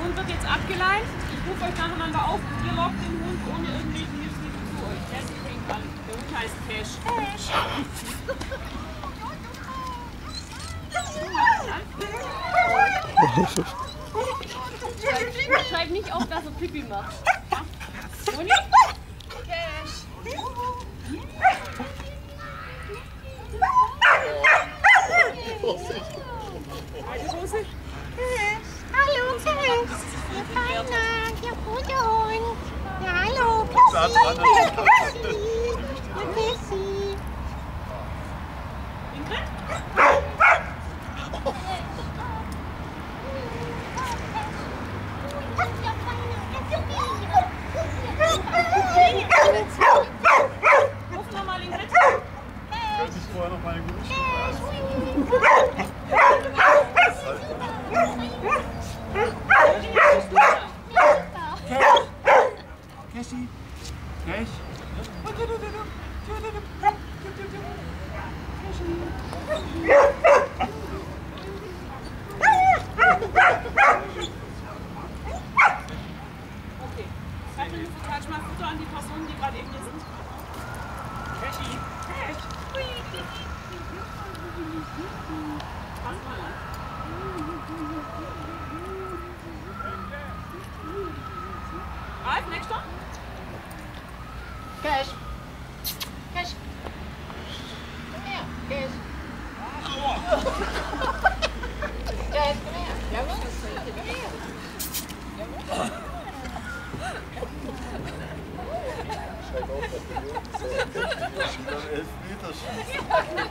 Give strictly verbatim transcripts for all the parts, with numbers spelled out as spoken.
Hund wird jetzt abgeleint. Ich rufe euch nacheinander auf. Ihr lockt den Hund ohne irgendwelche Hilfsmittel zu euch. Herzlich fängt an. Der Hund heißt Cash. Cash. Schreib nicht auf, dass er Pipi macht. Moni? Cash. Hallo, Cash. Der Feiner, der gute Hund. Ja, hallo, Cassie. Cassie. Cassie. Ingrid? Ruf nochmal Ingrid. Könnte ich vorher noch meine gute Cassie, Cash. Okay. Sag mir verteilt mal Futter an die Personen, die gerade eben hier sind. Cassie. Cash. Pass mal an. Ralf, nächster. Cash. Cash. Komm her, Cash. Cash, komm her. Jawohl, komm her. Jawohl. Schreib auf, dass der Junge so schon elf Meter schießt.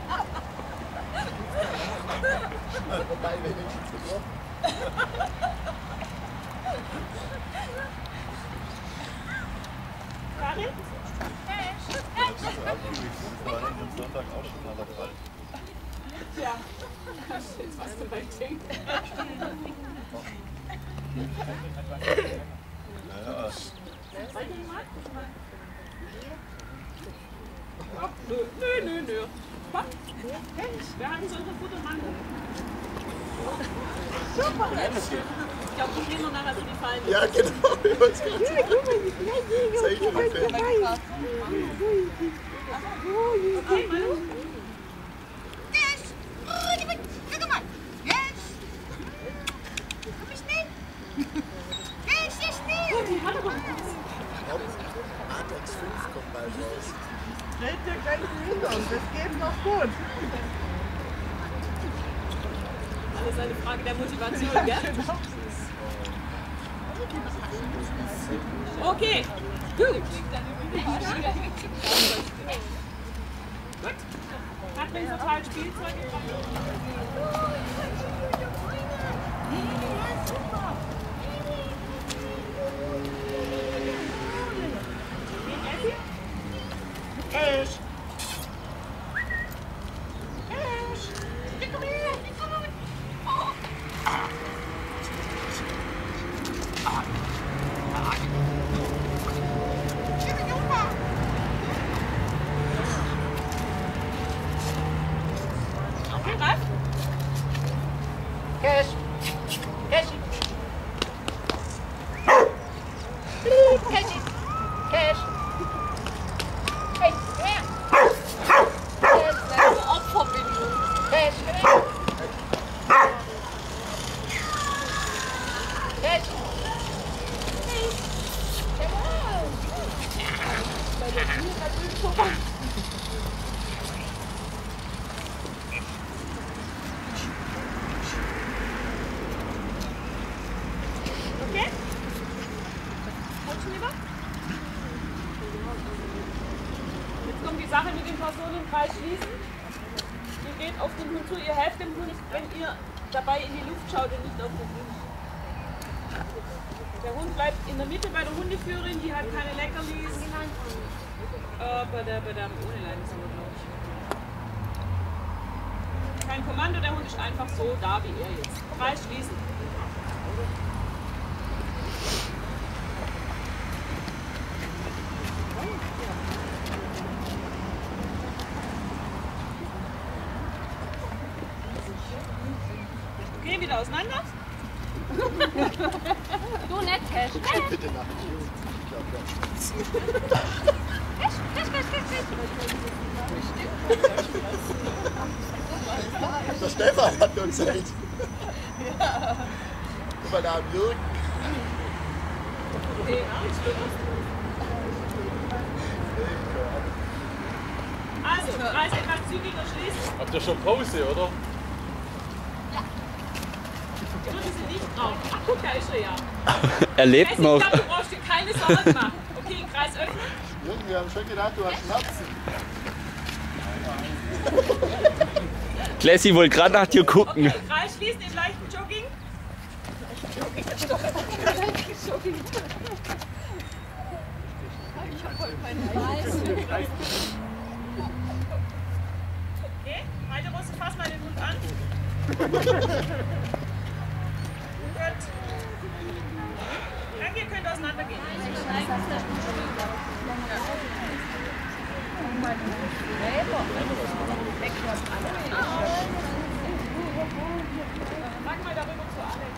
Wobei, wenn ich jetzt getroffen. Karin? Das war am Sonntag auch schon mal dabei. Ja. Jetzt warst du bei Ding. Naja. Nö, nö, nö, nö. Komm. Wir haben so unsere Futtermann. Super. Ich glaube, wir gehen noch nachher so die Fallen. Ja, genau. Ich wollte es gerade sagen. Zeig dir den Film. Okay, Manu? Cash. Guck mal. Cash. Komm schnell. Cash, sehr schnell. Die hat aber Matrix fünf kommt bald raus. Dreht dir gleich die Hintern, das geht noch gut. alles eine Frage der Motivation, gell? Okay, gut. Gut. Katrin verteilt Spielzeug. Cash. Cash. Cash. Cash. Cash. Hey, komm her. Cash, Opfervideo. Cash, komm her. Cash. Hey. Jawohl. Bei der Tür natürlich vorbei. Okay? Kommst du lieber? Jetzt kommt die Sache mit dem Personenkreis schließen. Ihr geht auf den Hund zu, ihr helft dem Hund, wenn ihr dabei in die Luft schaut und nicht auf den Hund. Der Hund bleibt in der Mitte bei der Hundeführerin, die hat keine Leckerlis. Äh, bei der, bei der ohne Leine sind wir, glaube ich. Kein Kommando, der Hund ist einfach so da wie er jetzt. Kreis schließen. Okay, wieder auseinander. Du nicht, Cash. Bitte nach dem Jungen. Ich glaube, ja. Cash, Cash, Cash, Cash, Cash. Der Stefan hat nur gesagt. Guck mal da am Jürgen. Also, Kreis etwas zügiger schließen. Habt ihr schon Pause, oder? Nur diese Lichtraum. Ach guck, da ist er ja. Er lebt Ich noch. glaube, du brauchst dir keine Sorgen machen. Okay, Kreis öffnen. Jürgen, wir haben schon gedacht, du hast Schmerzen. Classy wollte gerade nach dir gucken. Okay, Kreis schließen im leichten Jogging. Okay, meine Russe, fass mal den Mund an. Gut. Danke, ihr könnt auseinandergehen. Sag mal darüber zu Alex.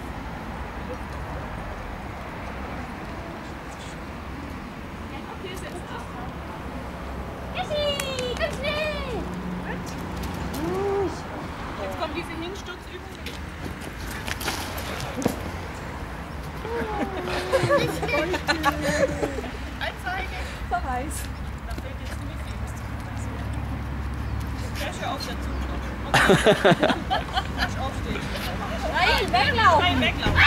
Okay, setz ab. Cassie, ganz schnell. Jetzt kommt diese Hinsturzübung. Verweis. Da fällt jetzt nur die Füße. Cash, hör auf dazu. Okay. Cash aufstehen. Nein, weglaufen. Nein, weglaufen.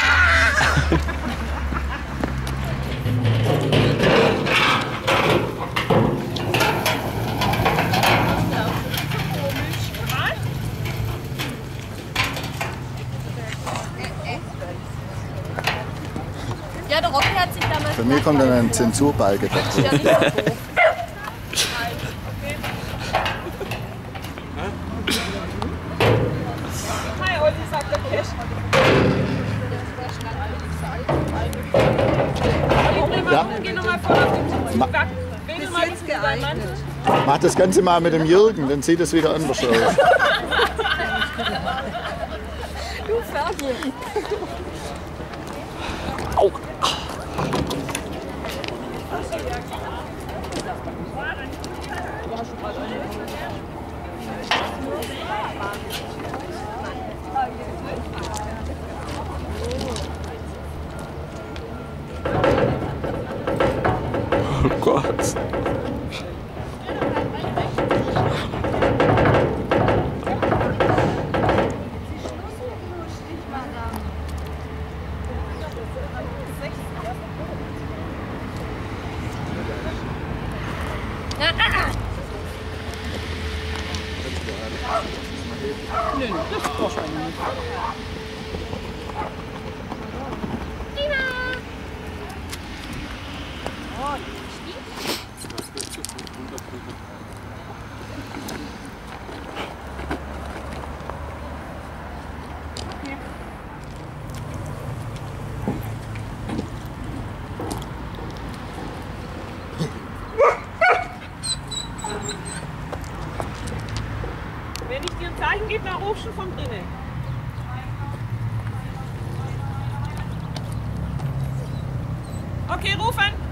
Normal? Ja, der Rocky hat sich damals... Bei mir kommt dann ein Zensurbalken dazu. Ja, nicht so doof. Hi, Olli, sagt der Cash. Olli, Ja. geh nochmal voll auf den Zug. Ma- Wedel mal ein bisschen über deinen Mantel. Mach das Ganze mal mit dem Jürgen, dann sieht es wieder anders aus. Du Fergie. Au. Oh Gott. Wenn ich dir ein Zeichen gebe, dann rufst du von drinnen. Okay, rufen.